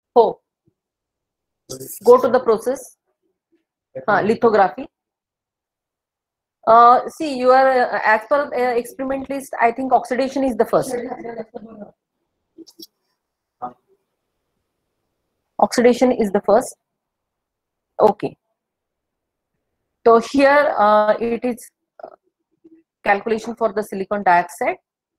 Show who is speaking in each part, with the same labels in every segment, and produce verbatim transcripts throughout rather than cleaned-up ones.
Speaker 1: Oh, go to the process. Uh, lithography. Uh, see, you are uh, as per uh, experimentalist. I think oxidation is the first. Oxidation is the first. Okay. So here uh, it is uh, calculation for the silicon dioxide.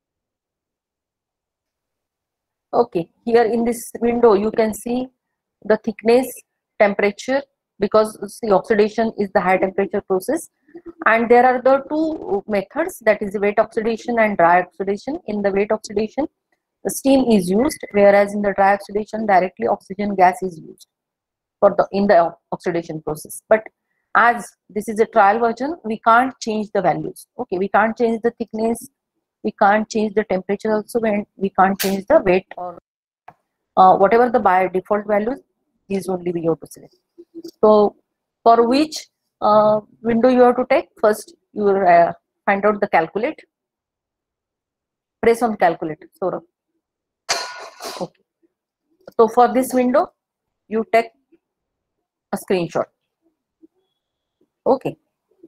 Speaker 1: Okay. Here in this window you can see the thickness, temperature, because the oxidation is the high temperature process, and there are the two methods, that is wet oxidation and dry oxidation. In the wet oxidation the steam is used, whereas in the dry oxidation directly oxygen gas is used for the in the oxidation process. But as this is a trial version, we can't change the values. Okay, we can't change the thickness, we can't change the temperature also, and we can't change the weight or uh, whatever the by default values is only we have to select. So for which uh, window you have to take, first you uh, find out the calculate, press on calculate. So okay, so for this window you take a screenshot. Okay,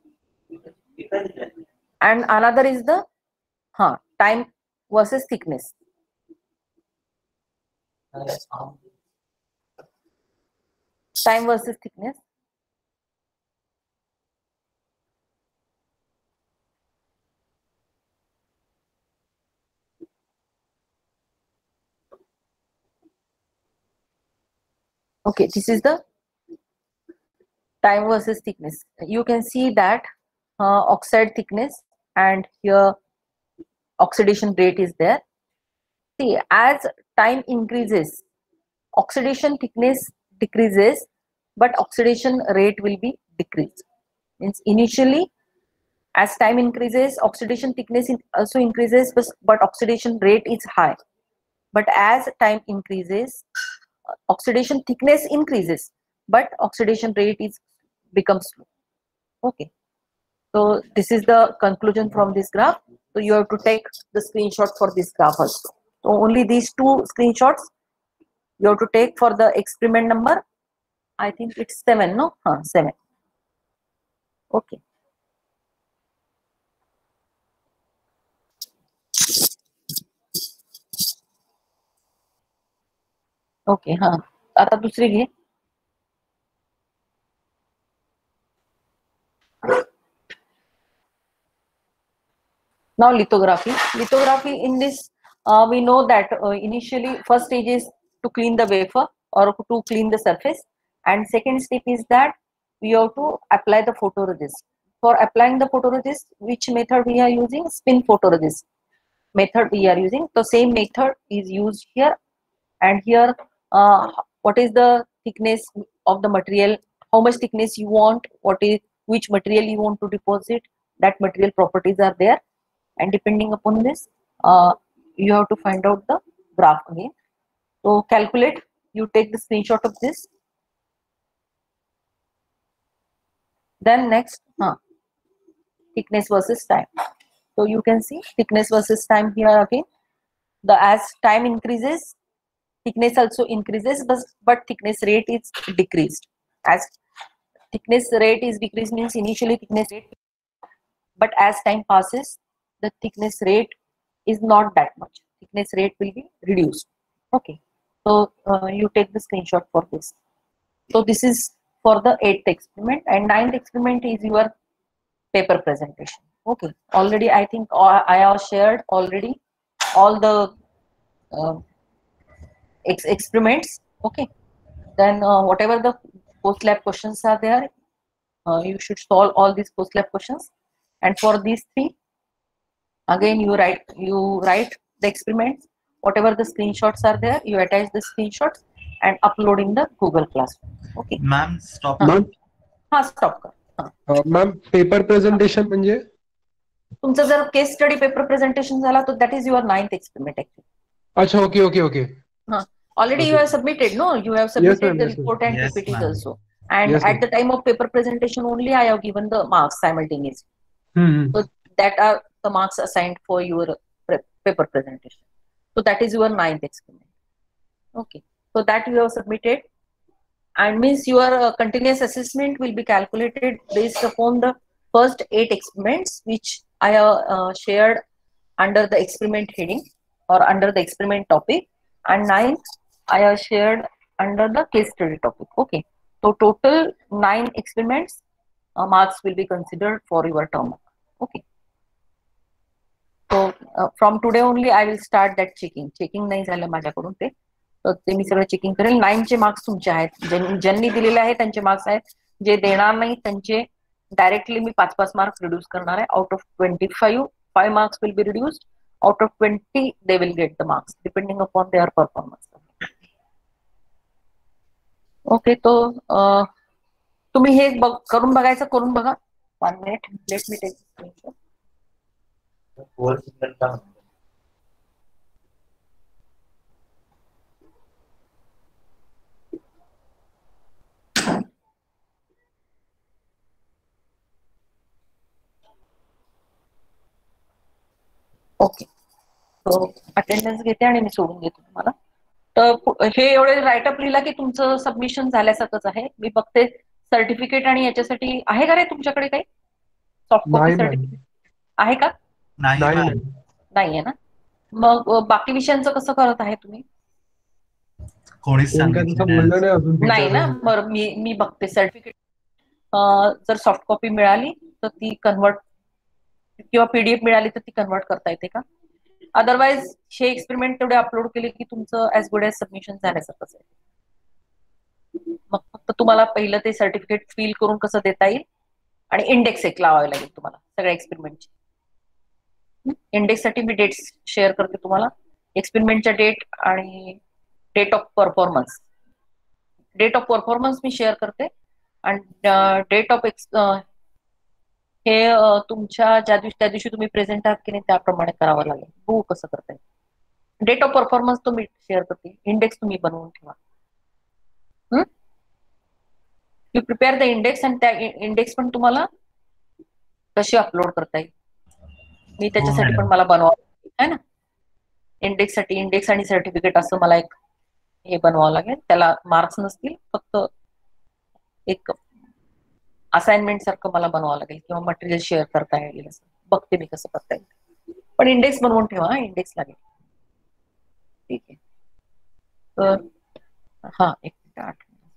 Speaker 1: and another is the huh, time versus thickness. Time versus thickness. Okay, this is the time versus thickness. You can see that uh, oxide thickness, and here oxidation rate is there. See, as time increases, oxidation thickness decreases, but oxidation rate will be decreased. Means initially, as time increases, oxidation thickness also increases, but, but oxidation rate is high. But as time increases, oxidation thickness increases, but oxidation rate is becomes slow. Okay, so this is the conclusion from this graph. So you have to take the screenshot for this graph also. So only these two screenshots you have to take for the experiment number. I think it's seven, no? Huh, seven. Okay. Okay, huh. आता दुसरी घे. Now lithography. Lithography, in this uh, we know that uh, initially first stage is to clean the wafer or to clean the surface, and second step is that we have to apply the photoresist. For applying the photoresist, which method we are using? Spin photoresist method we are using. The same method is used here, and here uh, what is the thickness of the material, how much thickness you want, what is which material you want to deposit, that material properties are there, and depending upon this uh, you have to find out the graph again. So calculate, you take the screenshot of this. Then next huh, thickness versus time. So you can see thickness versus time here again. The as time increases, thickness also increases, but, but thickness rate is decreased. As thickness rate is decreased means initially thickness rate, but as time passes the thickness rate is not that much. Thickness rate will be reduced. Okay, so uh, you take the screenshot for this. So this is for the eighth experiment, and ninth experiment is your paper presentation. Okay, already I think I have shared already all the uh, ex experiments. Okay, then uh, whatever the post lab questions are there, uh, you should solve all these post lab questions. And for these three, again you write you write the experiments, whatever the screenshots are there, you attach the screenshots and upload in the Google Classroom. Okay.
Speaker 2: Ma'am, stop.
Speaker 3: Ma'am,
Speaker 1: हाँ stop कर.
Speaker 3: uh, ma'am, paper presentation म्हणजे
Speaker 1: तुमचं जर case study paper presentation झाला तर that is your ninth experiment actually.
Speaker 3: अच्छा, okay okay okay.
Speaker 1: हाँ, already you have submitted, no? You have submitted the
Speaker 3: yes,
Speaker 1: report and
Speaker 2: yes,
Speaker 1: P P Ts
Speaker 2: ma'am.
Speaker 1: also. And
Speaker 3: Yes,
Speaker 1: at
Speaker 3: ma'am.
Speaker 1: the time of paper presentation only I have given the marks simultaneously.
Speaker 3: Hmm.
Speaker 1: So that are the marks assigned for your pre paper presentation. So that is your ninth experiment. Okay. So that you have submitted, and means your uh, continuous assessment will be calculated based upon the first eight experiments which I have uh, shared under the experiment heading or under the experiment topic, and nine I have shared under the case study topic. Okay, so total nine experiments uh, marks will be considered for your term. Okay, so uh, from today only I will start that checking. Checking नाही झालं माझ्याकडून ते, तर ते मी सगळं checking करेल. Nine चे marks तुमचे आहेत, ज्यांनी दिलेले आहेत त्यांचे मार्क्स आहेत, जे देणार नाही त्यांचे डायरेक्टली मी पाच पाच मार्क्स रिड्यूस करणार आहे. Out of twenty five five marks will be reduced. Out of twenty they will get the marks depending upon their performance. Okay, तो अं, तुम्ही हे बघ करून बघायचं, करून बघा. One minute, let me take. Okay, तो अटेंडन्स घेते आणि मी सोडून देतो तुम्हाला. तर हे एवढे राईटअप लिहिला की तुमचं सबमिशन झाल्यासारखंच आहे. मी बघते सर्टिफिकेट आणि याच्यासाठी आहे का रे तुमच्याकडे काही सॉफ्ट कॉपी
Speaker 3: नाही मॅम.
Speaker 1: सर्टिफिकेट आहे का?
Speaker 3: नाही मॅम.
Speaker 1: नाहीये ना. मग अ, बाकी विषयांचं कसं करत आहे तुम्ही?
Speaker 2: कोणीच
Speaker 3: कोण काय तसं बोललं नाही अजून
Speaker 1: नाही ना.
Speaker 3: teacher.
Speaker 1: बरं, मी मी बघते सर्टिफिकेट जर सॉफ्ट कॉपी मिळाली तर ती कन्वर्ट किंवा पीडीएफ मिळाली तर ती कन्वर्ट करता येते का? अदरवाइज हे एक्सपेरिमेंट तेवढे अपलोड केले की तुमचं ऍज गुड एज सबमिशन झाल्यासारखंच आहे. मग फक्त तुम्हाला पहिलं ते सर्टिफिकेट फिल करून कसं देता येईल आणि इंडेक्स एक लावावे लागेल तुम्हाला सगळ्या एक्सपेरिमेंटची. इंडेक्स साठी मी डेट्स शेअर करते तुम्हाला, एक्सपेरिमेंटच्या डेट आणि date of performance. Date of performance मी शेअर करते आणि डेट ऑफ एक्स हे तुमच्या ज्या दिवशी त्या दिवशी तुम्ही प्रेझेंट आहात की नाही त्याप्रमाणे करावं लागेल. हो, कसं करता येईल. डेट ऑफ परफॉर्मन्स तो मी शेअर करते, इंडेक्स तुम्ही बनवून ठेवा. यू प्रिपेअर द इंडेक्स आणि त्या इंडेक्स पण तुम्हाला कशी अपलोड करता येईल मी त्याच्यासाठी पण मला बनवावं आहे ना. इंडेक्स साठी इंडेक्स आणि सर्टिफिकेट असं मला एक हे बनवावं लागेल. त्याला मार्क्स नसतील, फक्त एक असाइनमेंट सारखं मला बनवावं लागेल किंवा मटेरियल शेअर करता येईल असं बघते मी कसं करता येईल. पण इंडेक्स बनवून ठेवा, इंडेक्स लागेल. ठीक आहे, तर हा एक मिनिट आठ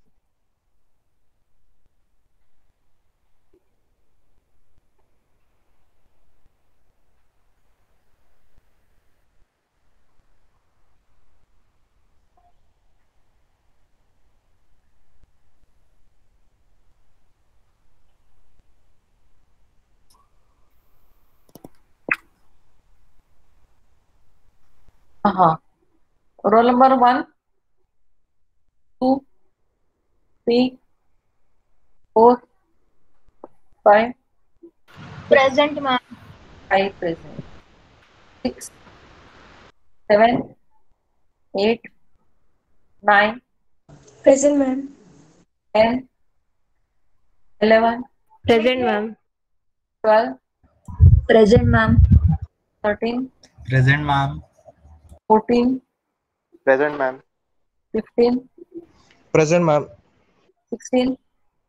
Speaker 1: हाँ. Roll number one, two, three, four, five.
Speaker 4: Present, ma'am.
Speaker 1: Five present. Six, seven, eight, nine,
Speaker 4: Present, ma'am.
Speaker 1: ten, eleven,
Speaker 4: Present, ma'am.
Speaker 1: twelve,
Speaker 4: Present, ma'am.
Speaker 1: thirteen,
Speaker 2: Present, ma'am.
Speaker 1: fourteen,
Speaker 5: Present, ma'am.
Speaker 1: fifteen,
Speaker 5: Present, ma'am.
Speaker 1: sixteen,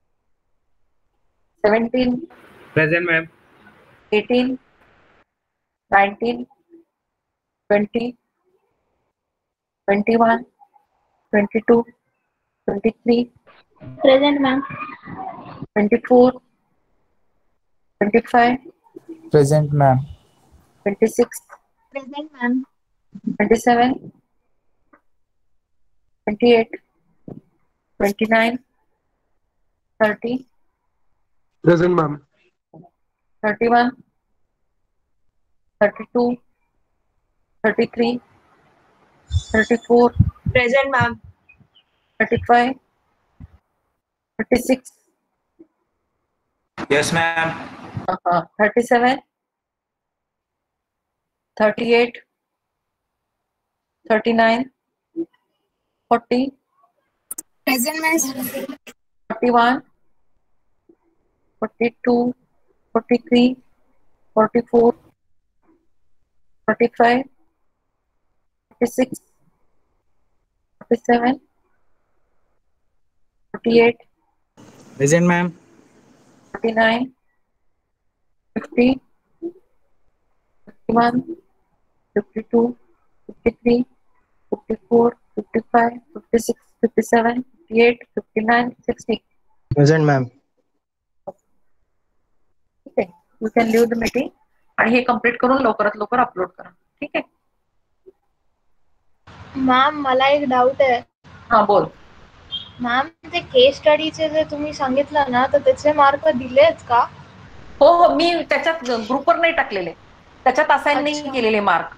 Speaker 1: seventeen,
Speaker 5: Present, ma'am.
Speaker 1: eighteen, nineteen, twenty, twenty-one, twenty-two, twenty-three,
Speaker 4: Present, ma'am.
Speaker 1: twenty-four, twenty-five,
Speaker 5: Present, ma'am.
Speaker 1: twenty-six,
Speaker 4: Present, ma'am.
Speaker 1: twenty-seven, twenty-eight, twenty-nine, thirty,
Speaker 3: Present, ma'am.
Speaker 1: thirty-one, thirty-two, thirty-three, thirty-four,
Speaker 4: Present, ma'am.
Speaker 1: thirty-five, thirty-six,
Speaker 2: Yes, ma'am.
Speaker 1: uh, thirty-seven, thirty-eight, thirty-nine, forty,
Speaker 4: Present, ma'am.
Speaker 1: forty-one, forty-two, forty-three, forty-four, forty-five, forty-six, forty-seven, fifty eight,
Speaker 5: Present, ma'am.
Speaker 1: forty nine, fifty, fifty one, fifty two, fifty three, fifty four, fifty five, fifty six, fifty seven, fifty eight, fifty nine, sixty.
Speaker 5: Present, ma'am.
Speaker 1: ठीक आहे, you can leave the meeting आणि हे complete करून लवकरात लवकर upload करा. ठीक आहे.
Speaker 4: मॅम मला एक डाऊट आहे.
Speaker 1: हा बोल.
Speaker 4: मॅम ते केस स्टडीचे जे तुम्ही सांगितलं ना तर त्याचे मार्क दिलेच का?
Speaker 1: हो हो, मी त्याच्यात ग्रुपवर नाही टाकलेले, त्याच्यात असाइन नाही
Speaker 4: अच्छा.
Speaker 1: केलेले मार्क.